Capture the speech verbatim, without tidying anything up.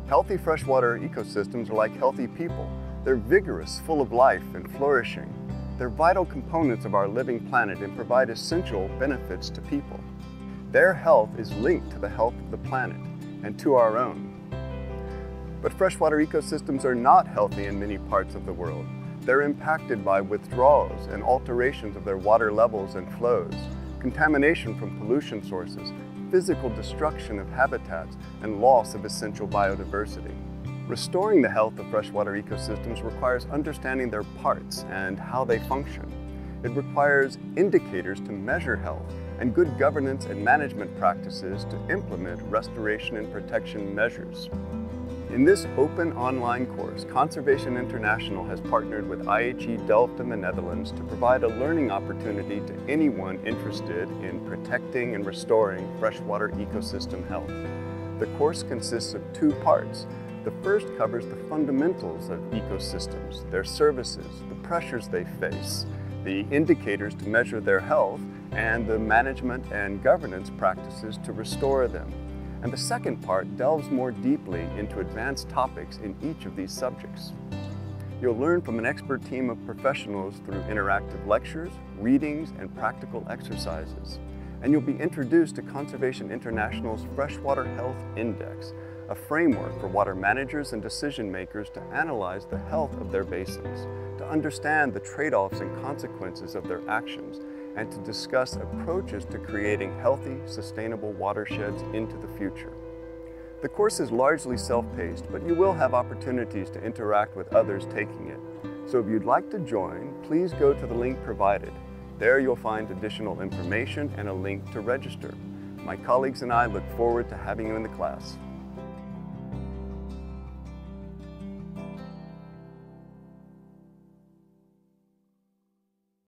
Healthy freshwater ecosystems are like healthy people. They're vigorous, full of life, and flourishing. They're vital components of our living planet and provide essential benefits to people. Their health is linked to the health of the planet and to our own. But freshwater ecosystems are not healthy in many parts of the world. They're impacted by withdrawals and alterations of their water levels and flows, contamination from pollution sources, physical destruction of habitats, and loss of essential biodiversity. Restoring the health of freshwater ecosystems requires understanding their parts and how they function. It requires indicators to measure health and good governance and management practices to implement restoration and protection measures. In this open online course, Conservation International has partnered with I H E Delft in the Netherlands to provide a learning opportunity to anyone interested in protecting and restoring freshwater ecosystem health. The course consists of two parts. The first covers the fundamentals of ecosystems, their services, the pressures they face, the indicators to measure their health, and the management and governance practices to restore them. And the second part delves more deeply into advanced topics in each of these subjects. You'll learn from an expert team of professionals through interactive lectures, readings, and practical exercises. And you'll be introduced to Conservation International's Freshwater Health Index, a framework for water managers and decision makers to analyze the health of their basins, to understand the trade-offs and consequences of their actions, and to discuss approaches to creating healthy, sustainable watersheds into the future. The course is largely self-paced, but you will have opportunities to interact with others taking it. So if you'd like to join, please go to the link provided. There you'll find additional information and a link to register. My colleagues and I look forward to having you in the class.